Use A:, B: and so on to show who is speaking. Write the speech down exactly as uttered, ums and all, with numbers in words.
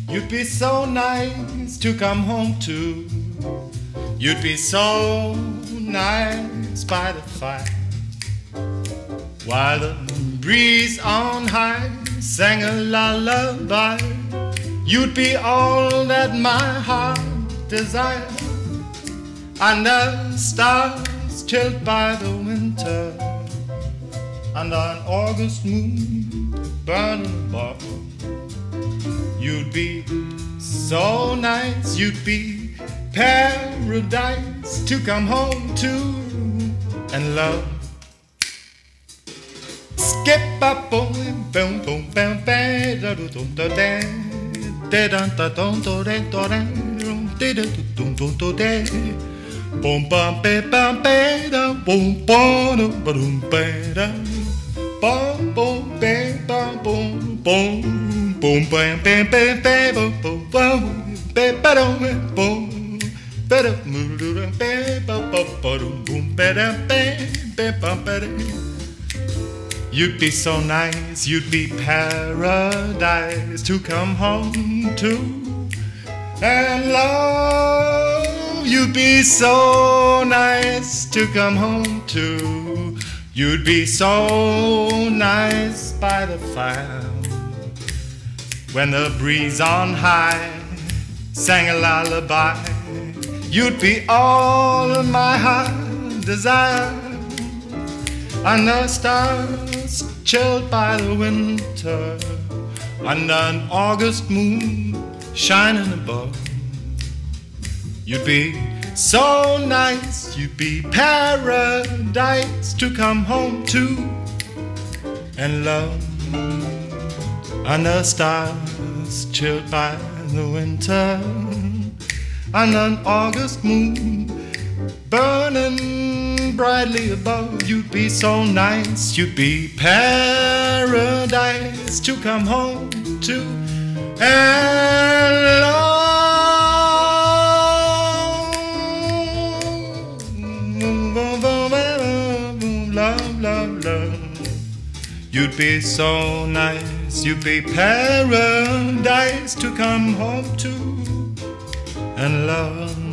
A: You'd be so nice to come home to. You'd be so nice by the fire, while the breeze on high sang a lullaby. You'd be all that my heart desired, and the stars chilled by the winter, and an August moon burning above. You'd be so nice, you'd be paradise to come home to and love. Skip up boom boom boom boom bam da do do da da da da da do do da do da da da do do do da boom bam ba bam ba da boom boom ba boom ba da boom boom ba bam boom boom boom bam bam bam bam boom boom boom ba ba dum boom ba da mu do da ba ba ba ba dum boom ba da ba ba ba ba da. You'd be so nice, you'd be paradise to come home to and love. You'd be so nice to come home to. You'd be so nice by the fire, when the breeze on high sang a lullaby. You'd be all my heart desire, and the stars chilled by the winter, and an August moon shining above. You'd be so nice, you'd be paradise to come home to and love, and the stars chilled by the winter, and an August moon burning brightly above. You'd be so nice, you'd be paradise to come home to and love. Love, love, love. You'd be so nice, you'd be paradise to come home to and love.